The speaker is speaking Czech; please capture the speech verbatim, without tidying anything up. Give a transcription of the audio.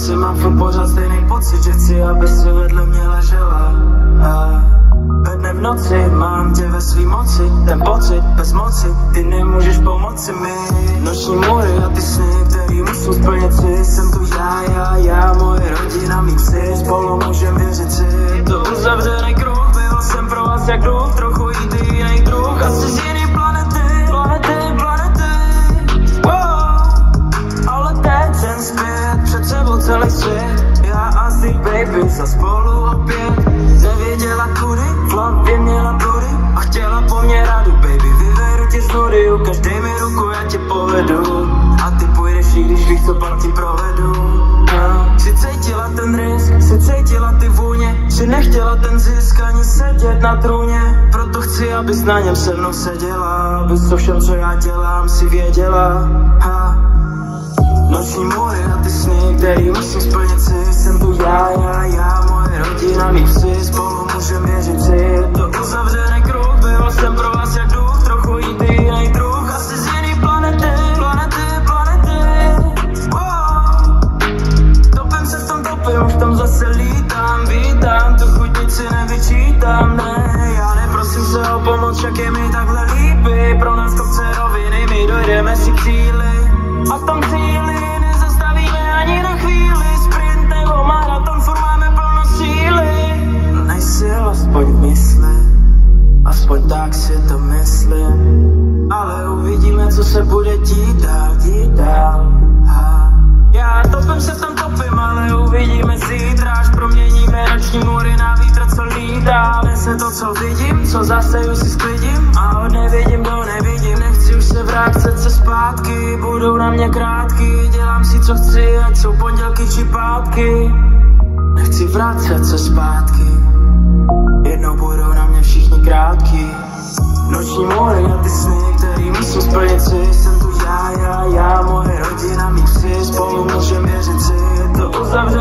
noci mám furt pořád stejný pocit, že chci, aby si vedle mě ležela. A ve dne v noci mám tě ve svý moci, ten pocit bez moci, ty nemůžeš pomoci mi. Noční můry a ty sny, který musím splnit si, jsem tu já, já, já, moje rodina, mý psi, spolu můžem věřit si. To uzavřený kruh, byl jsem pro vás jak duch, trochu jít jiný druh, asi z jiný planety, planety, planety. Wow. Ale teď jsem zpět, před sebou celý svět, já a ty baby za spolu opět. Nevěděla kudy, v hlavě měla bludy a chtěla po mně radu, baby, vyvedu tě z nudy, ukaždej mi ruku, já tě povedu a ty půjdeš, i když víš, co pak ti provedu. No. Si cítila ten risk, si cítila ty vůně, si nechtěla ten zisk ani sedět na trůně, proto chci, abys na něm se mnou seděla, abys o všem, co já dělám, si věděla. Ha. Noční můry a ty sny, který musím splnit si, jsem tu já, já, já, moje rodina, mý psi, spolu můžem věřit si. Je to uzavřený kruh, byl jsem pro vás jak duch, trochu jít jiný druh, asi z jiný planety, planety, planety. Wow. Topím se v tom, topím, už tam zase lítám, vítám, tu chuť nic si nevyčítám, ne, já neprosím se o pomoc, však je mi takhle líbí, pro nás kopce roviny, my dojdeme si k cíli. A v tom cíli nezastavíme ani na chvíli, sprint nebo maraton, furt máme plno síly. Plnej sil, aspoň v mysli, aspoň tak si to myslím. Ale uvidíme, co se bude dít dál, dít dál. Ha. Já topím se tam topím, ale uvidíme zítra, až proměníme noční můry na vítr, co lítá. Nese to, co vidím, co zaseju si sklidím a od nevidím do nevidím. Nechci už se vrátit se zpátky, budou na mě krátky, dělám si, co chci, ať jsou pondělky či pátky. Nechci vracet se zpátky, jednou budou na mě všichni krátký. Noční můry a ty sny, který musím splnit si, jsem tu já, já, já, moje rodina, mý psi, spolu můžem věřit si. Je to uzavřený